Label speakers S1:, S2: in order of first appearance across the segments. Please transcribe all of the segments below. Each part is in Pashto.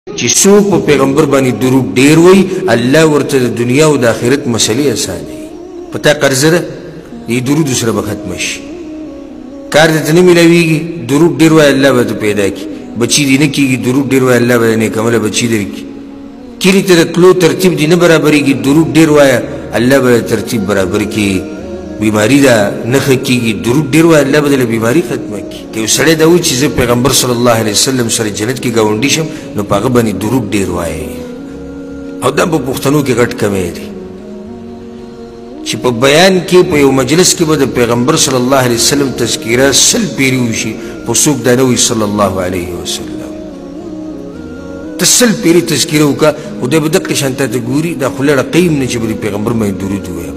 S1: چې څوک په پیغمبر باندې درود ډیر وای الله ورته د دنیا او د آخرت مسلې اسانه پتا قرض ده دې درود سره به ختم شي کار دې نه ملويږي درود ډیر وای الله به پیدا کی بچی دې نه کیږي درود ډیر وای الله به نه کومه بچی درکې کلی تر تلو ترتیب دې نه برابرېږي درود ډیر وای الله به ترتیب برابر کی بیماری دا نخ کیږي درود ډیر وای الله به بیماری ختمه کی که سړی دا و چې پیغمبر صلی الله علیه وسلم سره جنت کې گاونډي شم نو پاغه باندې درود ډیر وای او دا په پښتنو کې غټ کمې دي چې په بیان کې په یو مجلس کې به د پیغمبر صلی الله علیه وسلم تذکیره سل پیری وشي په څوک دا نه وي صلی الله علیه وسلم تسل پیری تذکیره وکړه او د بدک شانته ته ګوري دا خله رقیم نه چې پیغمبر مې درود وایم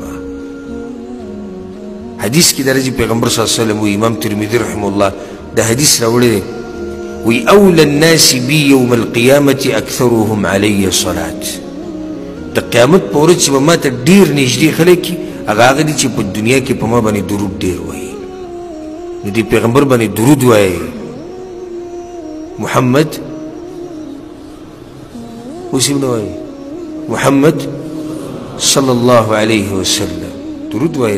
S1: حدیث کی درجه پیغمبر صلی الله علیه وسلم و امام ترمذی رحمه الله دا حدیث راوړی وی اول الناس بی یوم القیامت اکثرهم علی صلات د قیامت په ورځ چې ما ته ډیر نږدې خلک هغه دي چې په دنیا کې په ما باندې درود ډیر وایي نو دې پیغمبر باندې درود وایي محمد وسیم نو وایي محمد صلی الله علیه وسلم درود وایي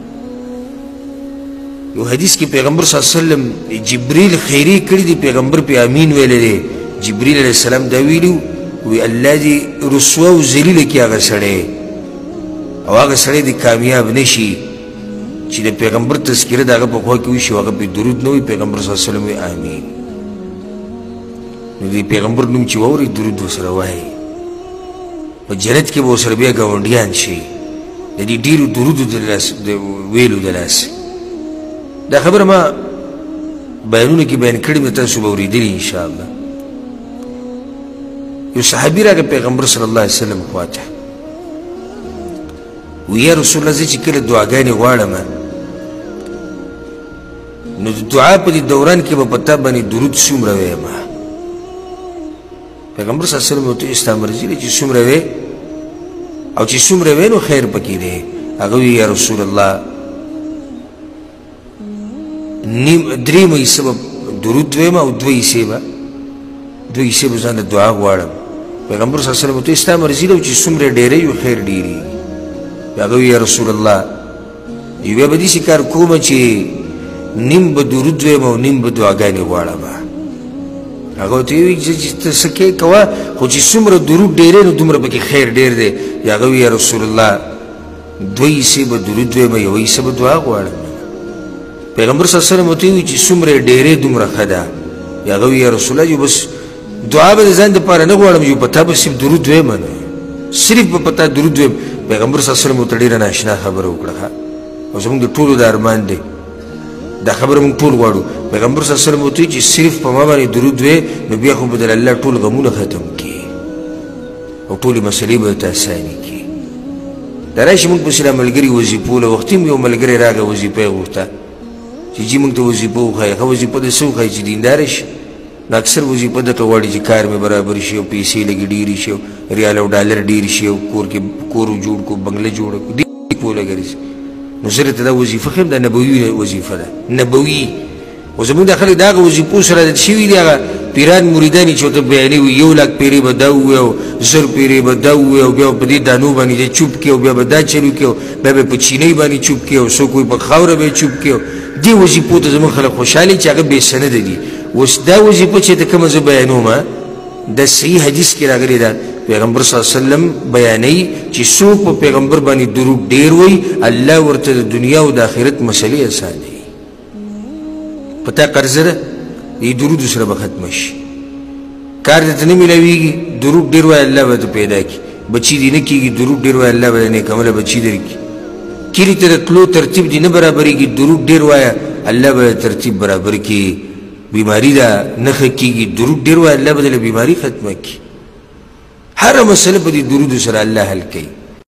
S1: یو حدیث کې پیغمبر صلی الله علیه وسلم جبريل خیری کړی دی پیغمبر په امین ویل دی جبريل علیه السلام دا ویلو وی الله دې رسوا او ذلیل کې هغه سړی او هغه سړی دې کامیاب نشي چې د پیغمبر تذکره دغه په خوا کې وشي هغه په درود نه وي پیغمبر صلی الله علیه وسلم امین نو دې پیغمبر نوم چې ووري درود وسره وایي په جنت کې به وسره بیا ګاونډیان شي د دې ډیرو درود د ویلو د لاس دا خبر ما بیانونه کې بیان کړی مې تاسو به اورېدلي انشاءالله یو صحابي راغی پیغمبر صلی الله علیه وسلم خواته وی یا رسول الله زه چې کله دعاګانې غواړم نو د دعا په دې دوران کې به په تا باندې درود څومره ویم پیغمبر صلی الله علیه وسلم ورته ستا مرضي دی چې څومره وی او چې څومره وی نو خیر پکې دی هغه وی یا رسول الله دریم حصہ درود ویم او دوه حصې به ځان د دعا غواړم پیغمبر صلی الله علیه وسلم ته ستا مرضي ده چې څومره ډېرې وي خیر ډېرې هغه وی یا رسول الله یو به داسې کار کوم چې نیم به درود ویم او نیم به دعاګانې غواړم هغه ورته ویل چې ته څه کې کوه خو چې څومره درود ډېرې نو دومره پکې خیر ډېر دی هغه وی یا رسول الله دوه حصې به درود ویم یو حصه به دعا غواړم پیغمبر صلی الله علیه وسلم ته وی چې څومره ډېرې دومره ښه ده هغه وی یا رسول الله یو بس دعا به ځان دپاره نه غواړم یو په تا به صرف درود ویم صرف به په تا درود ویم پیغمبر صلی الله علیه وسلم ورته ډېره ناشنا خبره وکړه او زموږ د ټولو د ارمان دی دا خبره موږ ټول غواړو پیغمبر صلی الله علیه وسلم ورته وی چې صرف په ما باندې درود وی نو بیا خو به د الله ټول غمونه ختم کړي او ټولې مسلې به ورته اسانې کړي دا راشي موږ پسې ملګري وظیفو له وختي یو ملګری راغی وظیفه یې غوښته چې جی موږ ته وظیفه وښایي هغه وظیفه دې څه وښایي چې دینداره شي نو اکثر وظیفه درته غواړي چې کار مې برابر شي او پیسې لږې ډېرې شي او ریال او ډالر ډېر شي او کور جوړ کړو بنګله جوړه کړو دې پوله ګرځي نو زه درته دا وظیفه ښیم دا نبوي وظیفه ده نبوي او زموږ دا خلک د هغه وظیفو سره شوي دي هغه پیران مریدان چې ورته بیانې وي 1 لاک پیرې به دا ووایي او 1000 پیرې به دا ووایي او بیا په دې دانو باندې چوپ کړي او بیا به دا چلو کړي بیا به په چینۍ باندې چوپ کړي او څوک وایي په خاوره به یې چوپ کړي دې وظیفو ته زموږ خلک خوشحالي چې هغه بې سنده دي اوس دا وظیفه چې ته کومه زه بیانوم د صحیح حدیث کې راغلې ده پیغمبر صلی الله علیه وسلم بیانوي چې څوک په پیغمبر باندې درود ډېر وایي الله ورته د دنیا او د آخرت مسلې اسانوي په تا قرض ده دې درود سره به ختمه شي کار درته نه ملویږي درود ډېر وایي الله به ته پیدا کړي بچي دې نه کېږي درود ډېر وایي الله به نیکمله بچي درکړي کلی ته تلو ترتیب دې نه برابرېږي درود ډېر وایه الله به ترتیب برابر کړي بیماری دا نخ کیږي درود ډېر وایه الله به بیماری ختمه کړي هره مسله په دې درود سره الله حل کوي